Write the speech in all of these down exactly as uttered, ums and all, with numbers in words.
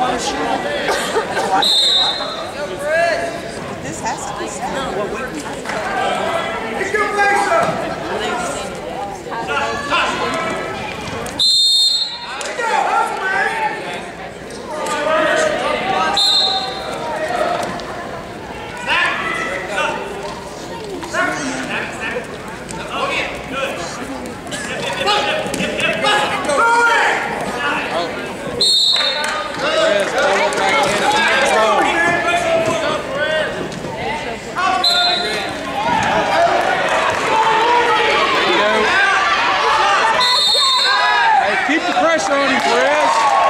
This has to be done. Let's go, Blazer! Keep the pressure on him, Perez.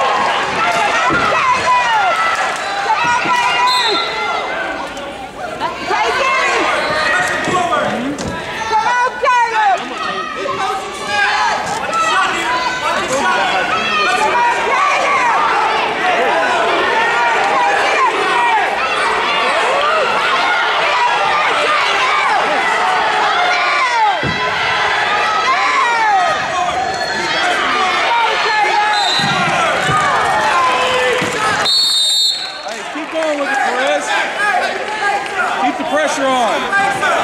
Keep the pressure on.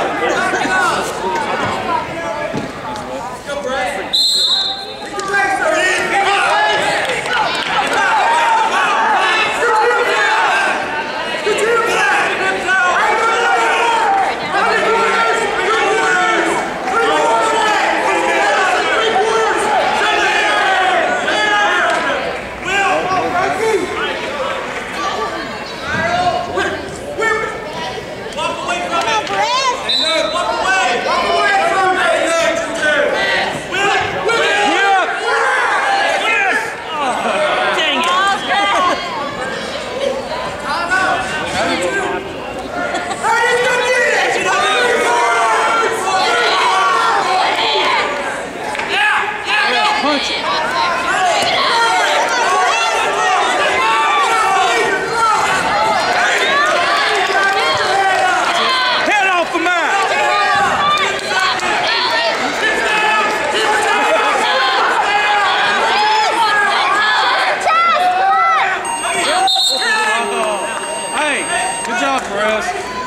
Perez.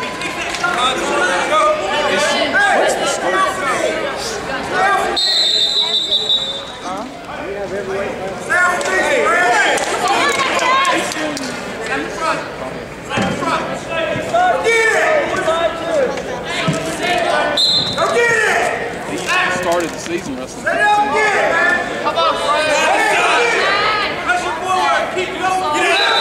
What's the score? Huh? We have every weight class. Stand in front. Stand in front. Go get it! Go get it! He started the season wrestling. Let him get it, man! Come on, Perez. Pressure forward. Keep going. Get it!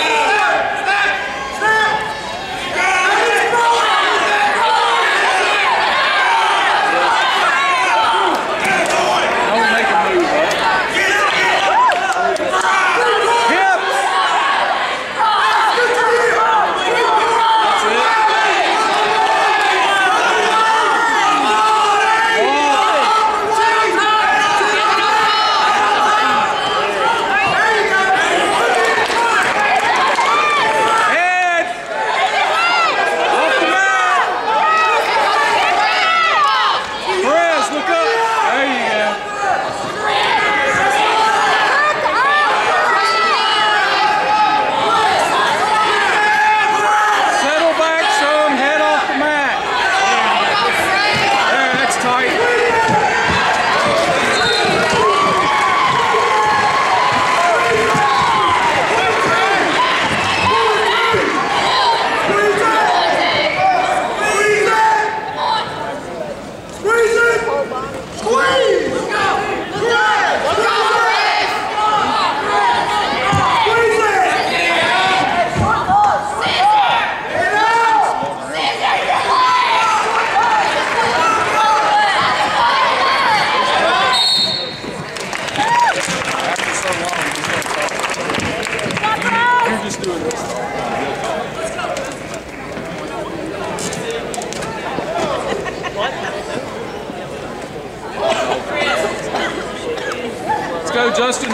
Justin.